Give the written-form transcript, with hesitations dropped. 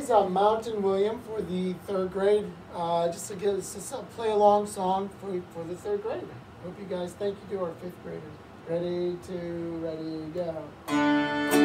is Mountain William for the third grade. Just to give us a play along song for the third grade. Hope you guys thank you to our fifth graders. Ready, go.